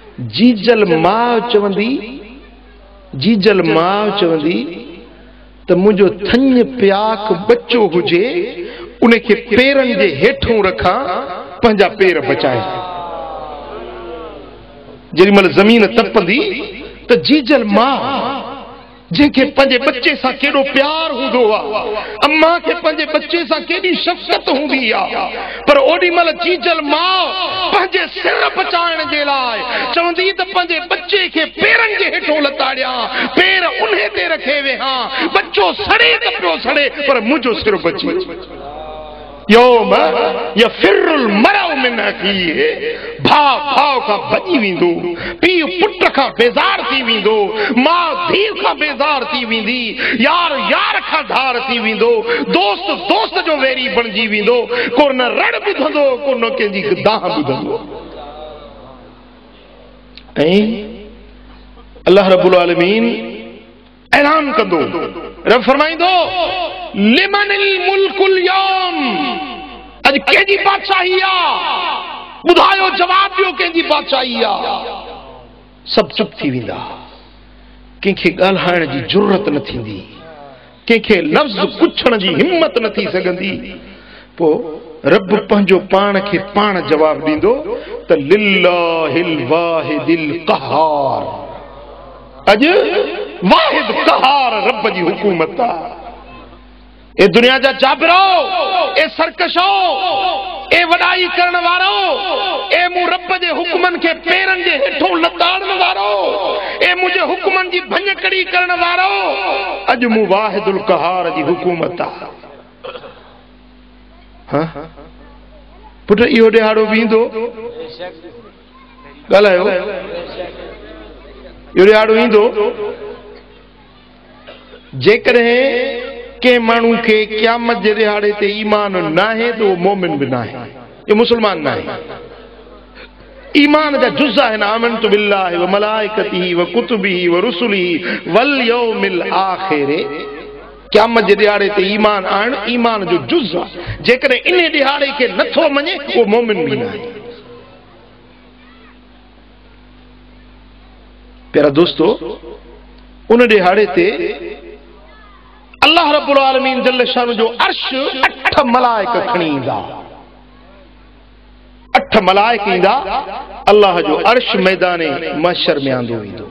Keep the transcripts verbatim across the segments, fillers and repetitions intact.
जीजल मां चवंदी जीजल मां चवंदी त मुंहिंजो थञ प्याक बच्चो हुजे उनखे पेरनि जे हेठों रखां पंहिंजा पेर बचाए। जेॾीमहिल ज़मीन तपंदी त जीजल मां जंहिंखे पंहिंजे बच्चे सां केॾो प्यार हूंदो आहे, अम्मा खे पंहिंजे बच्चे सां केॾी शफ़क़त हूंदी आहे, पर ओॾी महिल जीजल मां पंहिंजे सिर बचाइण जे लाइ चवंदी त पंहिंजे बच्चे खे पेरनि जे हेठों लताड़ियां, पेर उन ते रखे वेहां, बच्चो सड़े त पियो सड़े पर मुंहिंजो सिर बची। यौम यफिरुल मरउ मिन अखीहि, भाउ भाउ खां भॼी वेंदो, पीउ पुट खां बेज़ार थी वेंदो, माउ धीउ खां बेज़ार थी वेंदी, यार यार खां धार थी वेंदो, दोस्त दोस्त जो वेरी बणिजी वेंदो, को न रड़ ॿुधंदो, को न कंहिंजी दाह ॿुधंदो। ऐं अल्लाह रब्बुल आलमीन ऐलान कंदो, रब फरमाईंदो लिमनिल मुल्कुल यौम, अज कंहिंजी बादशाही आहे, ॿुधायो जवाब ॾियो कंहिंजी बादशाही आहे। सभु चुप थी वेंदा, कंहिंखे ॻाल्हाइण जी ज़रूरत न थींदी, कंहिंखे लफ़्ज़ पुछण जी हिम्मत न थी सघंदी। पोइ रब पंहिंजो पाण खे पाण जवाब ॾींदो त लिल्लाहिल वाहिदिल क़हार, अॼु वाहिद क़हार रब जी हुकूमत आहे। ए दुनिया जा जाबिरो, ए सरकशो, ए वॾाई करण वारो, ए मूं रब जे हुक्मनि खे पेरनि जे हेठों लताड़न वारो, ए मुंहिंजे हुक्मनि जी भञकड़ी करण वारो, अॼु मूं वाहिदुल क़हार जी हुकूमत आहे। हाँ पुट इहो ॾिहाड़ो बींदो, ॻाल्हायो, इहो ॾिहाड़ो ईंदो जेकॾहिं के माण्हू खे क़यामत जे दिहाड़े ते ईमान नाहे तो वो मोमिन भी नाहे, ये मुसलमान नाहे। ईमान जा जुज़ आहिनि, आमनतु बिल्लाहि व मलाइकतिही व कुतुबिही व रुसुलिही वल यौमिल आखिर। क़यामत जे दिहाड़े ते ईमान आणु ईमान जो जुज़ आहे, जेकॾहिं इन दिहाड़े खे नथो मञे वो मोमिन भी नाहे। प्यारा दोस्तो, उन दिहाड़े ते अल्लाह रब्बुल आलमीन जल्ल शानु जो अर्श अठ मलाइक खणी ईंदा, अठ मलाइक ईंदा, अल्लाह जो अर्श मैदाने महशर में आंदो वेंदो।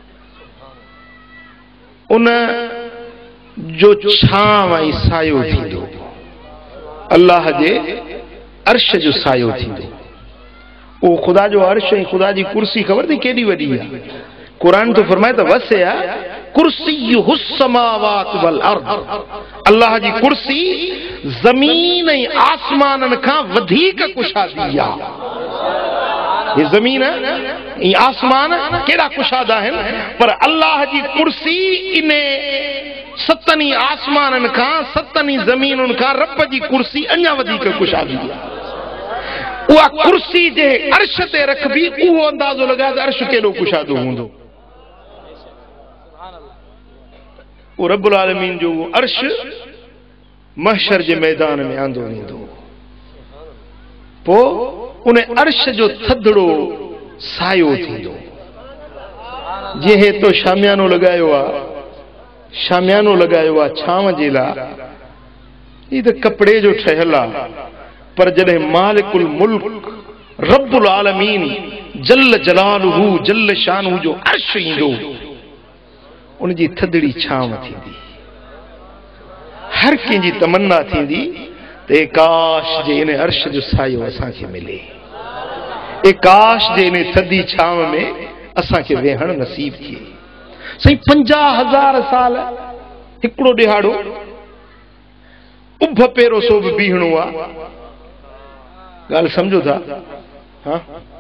उन जो छांव ऐं सायो थींदो, अल्लाह जे अर्श जो सायो थींदो। वो खुदा जो अर्श ऐं खुदा जी कुर्सी ख़बर थी केॾी वॾी आहे? कुरान तो फरमाए त वसिया कुर्सियुहुस समावात वल अर्द, अल्लाह जी कुर्सी ज़मीन ऐं आसमाननि खां वधीक कुशादी आहे। ये ज़मीन ऐं आसमान केॾा कुशाद आहिनि, पर अल्लाह जी कुर्सी इन सतनि आसमाननि खां सतनि ज़मीनुनि खां रब जी कुर्सी अञा वधीक कुशादी आहे। उहा कुर्सी जे अर्श ते रखबी, उहो अंदाज़ो लॻाए त अर्श केॾो कुशादो हूंदो। वो रब्बुल आलमीन जो वो अर्श महशर जे मैदान में आंदो वेंदो। पोइ उन अर्श जो थधड़ो सायो थींदो। जीअं तो शामियानो लगायो आहे, शामियानो लगायो आहे छांव जे लाइ, ही त कपड़े जो ठहियल आहे, पर जॾहिं मालिकुल मुल्क रब्बुल आलमीन जल्ल जलालुहु जल्ल शानुहु जो अर्श ईंदो, उनजी थधड़ी छांव थींदी। हर कंहिंजी तमन्ना थींदी ते काश जे इन अर्श जो सायो असांखे मिले, ए काश जे इन थधी छांव में असांखे वेहण नसीब थिए। सही पंजाह हज़ार साल हिकिड़ो ॾिहाड़ो उभ पेरो सो बि बीहणो आहे। ॻाल्हि सम्झो था? हाँ,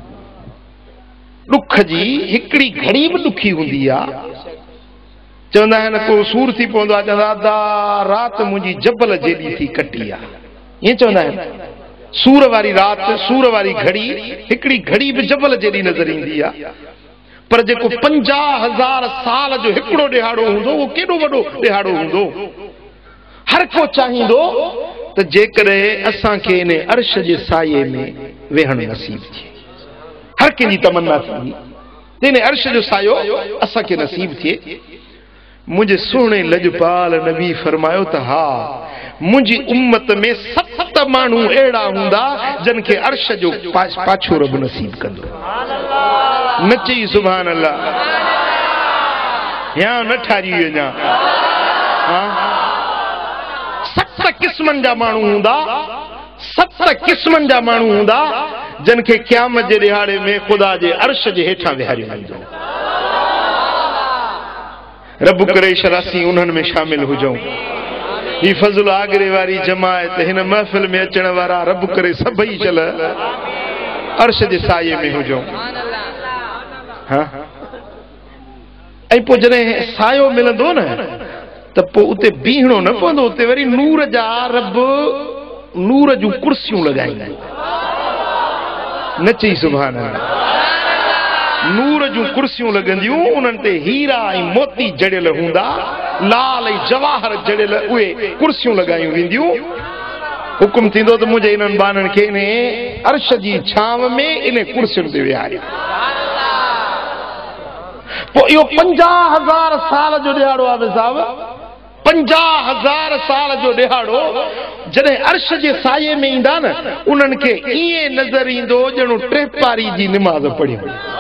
ॾुख जी हिकिड़ी घड़ी बि ॾुखी हूंदी आहे। चवंदा आहिनि को सूर थी पवंदो आहे, चवंदा अदा राति मुंहिंजी जबल जेॾी थी कटी आहे, ईअं चवंदा आहिनि। सूर वारी राति, सूर वारी घड़ी, हिकिड़ी घड़ी बि जबल जेॾी नज़र ईंदी आहे। पर जेको पंजाह हज़ार साल जो हिकिड़ो ॾिहाड़ो हूंदो, उहो केॾो वॾो ॾिहाड़ो हूंदो। हर को चाहींदो त जेकॾहिं असांखे इन अर्श जे साये में वेहण नसीब थिए। हर कंहिंजी तमन्ना थींदी तेने अर्श जो सायो असा के नसीब थिए। मुझे सोने लजपाल नबी फरमायो त हा मुझी उम्मत में सत मानू एड़ा हुंदा जन के अर्श जो पाछो रब नसीब कंदो। नची सुभान अल्लाह। यहाँ न ठारी वञा। हाँ सत किस्मन जा मानू हुंदा, सत किस्मन जा मानू हुंदा जन के क़यामत जे दिहाड़े में खुदा जे अर्श जे हेठां विहारियो वेंदो। रब करे शरासी उन्हनि में शामिल हुजऊं। ही फज़ल आगरे वारी जमायत हिन महफ़िल में अचण वारा रब करे सभई चल अर्श जे साये में हुजऊं। हाँ ऐं पोइ जॾहिं सायो मिलंदो न त पोइ उते बीहणो न पवंदो, उते वरी नूर जा रब नूर जूं कुर्सियूं लॻाईंदा। न चई सुभान अल्लाह। नूर जूं कुर्सियूं लॻंदियूं, उन्हनि ते हीरा ऐं मोती जड़ियल हूंदा, लाल ऐं जवाहर जड़ियल उहे कुर्सियूं लॻायूं वेंदियूं। हुकुम थींदो त मुंहिंजे इन्हनि बाननि खे इन अर्श जी छांव में इन कुर्सियुनि ते विहारियो। पोइ इहो पंजाह हज़ार साल जो ॾिहाड़ो आहे साहब, पंजाह हज़ार साल जो ॾिहाड़ो जॾहिं अर्श जे साये में ईंदा न उन्हनि खे ईअं नज़र ईंदो ॼणो टे पारी जी निमाज़ पढ़ी।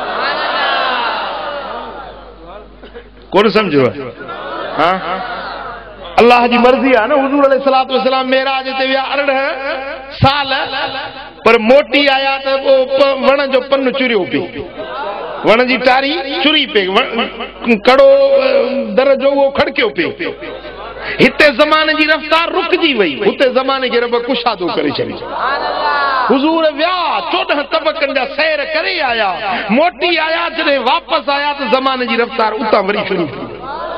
कोन सम्झो? हाँ अल्लाह जी मर्ज़ी आहे न। हुज़ूर अलैहिस्सलातु वस्सलाम मेराज ते विया अरिड़हं साल, पर मोटी आया त वण जो पन चुरियो पियो, वण जी टारी चुरी पे, कड़ो दर जो वो खड़कियो पियो। हिते ज़माने जी रफ़्तार रुकजी वई, हुते ज़माने खे रब कुशादो करे छॾियो। हुज़ूर विया चोॾहं तबक़नि जा सैर करे आया, मोटी आया, जॾहिं वापसि आया त ज़माने जी रफ़्तार उतां वरी शुरू थी।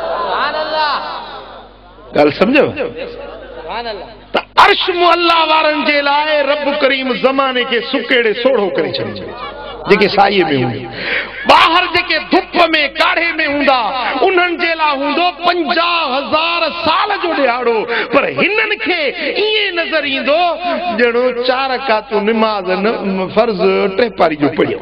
ॻाल्हि सम्झो? त अर्श मुअल्ला वारनि जे लाइ रब करीम ज़माने खे सुकेड़े सोढ़ो करे छॾियो। जेके साये में हूंदा, ॿाहिरि जेके धुप में काढ़े में हूंदा उन्हनि जे लाइ हूंदो पंजाह हज़ार साल जो ॾिहाड़ो, पर हिननि खे ईअं नज़र ईंदो ॼणो चार रकातूं निमाज़ न फर्ज़ टे पारी जो पढ़ियो।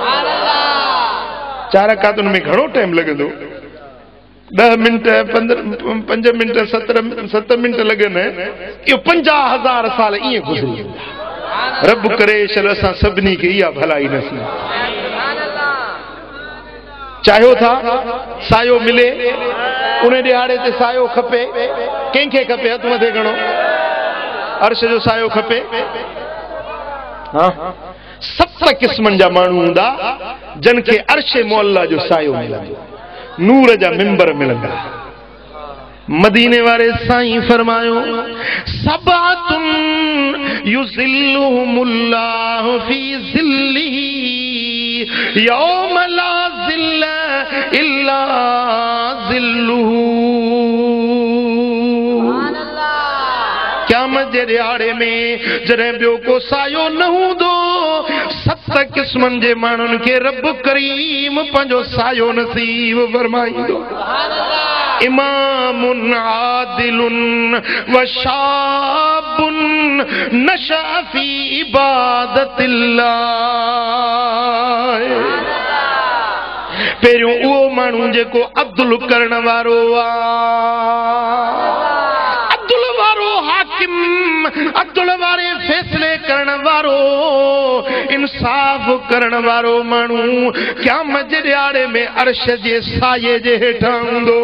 चार रकातुनि में घणो टाइम लॻंदो? ॾह मिंट पंद्रहं पंज मिंट सत्रहं सत मिंट लॻनि। इहो पंजाह हज़ार साल ईअं गुज़री वेंदा। रब करे शल असां सभिनी खे इहा भलाई नसीब। चाहियो था सायो मिले, उन ॾिहाड़े ते सायो खपे। कंहिंखे खपे? हथ मथे खणो। अर्श जो सायो खपे। हाँ सत किस्मनि जा माण्हू हूंदा जन खे अर्श मुअल्ला जो सायो मिलंदो, नूर जा मिंबर मिलंदा। मदीने वारे साईं फरमायो सबातुन युज़िल्लुहुमुल्लाहु फी ज़िल्लिही यौम ला ज़िल्ल इल्ला ज़िल्लुहु। क़यामत जे ॾिहाड़े में जॾहिं ॿियो को सायो न हूंदो, सत किस्मनि जे माण्हुनि खे रब करीम पंहिंजो सायो नसीब फरमाईंदो। इमामुन आदिलुन व शाबुन नशअ फी इबादतिल्लाह। पहिरियों उहो माण्हू जेको अब्दुल करण वारो आहे, अब्दुल वारो हाकिम, अब्दुल वारे फैसले करण वारो, इंसाफ करण वारो माण्हू क़यामत जे ॾिहाड़े में अर्श जे साये जे हेठां हूंदो।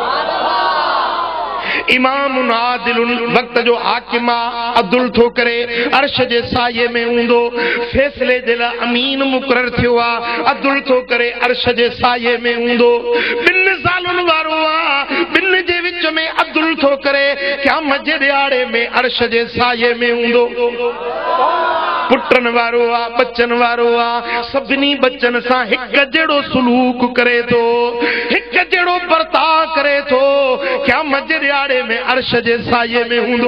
इमामुन आदिलुन वक्त जो हाकिमा अब्दुल थो करे अर्श जे साये में हूंदो। फैसले जे लाइ अमीन मुक़रर थियो आहे, अब्दुल थो करे अर्श जे साये में हूंदो। ॿिनि सालनि वारो आहे, ॿिनि जे विच में अब्दुल थो करे क़यामत जे ॾिहाड़े में अर्श जे साये में हूंदो। पुटनि वारो आहे, बचनि वारो आहे, सभिनी बचनि सां हिकु जहिड़ो सलूक करे थो, हिकु जहिड़ो बर्ताव करे थो। क़यामत जे ॾिहाड़े में अर्श जे साये में हूंदो।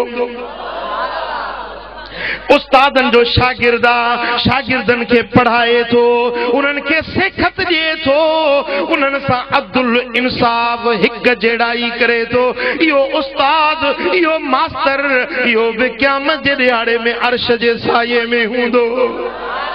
उस्तादन जो शागिर्द आहे, शागिर्दनि खे पढ़ाए थो, उन्हनि खे सेखत ॾिए थो, उन्हनि सां अब्दुल इंसाफ हिकु जहिड़ाई करे थो। इहो उस्ताद, इहो मास्टर, इहो बि क़यामत जे ॾिहाड़े में अर्श जे साये में हूंदो।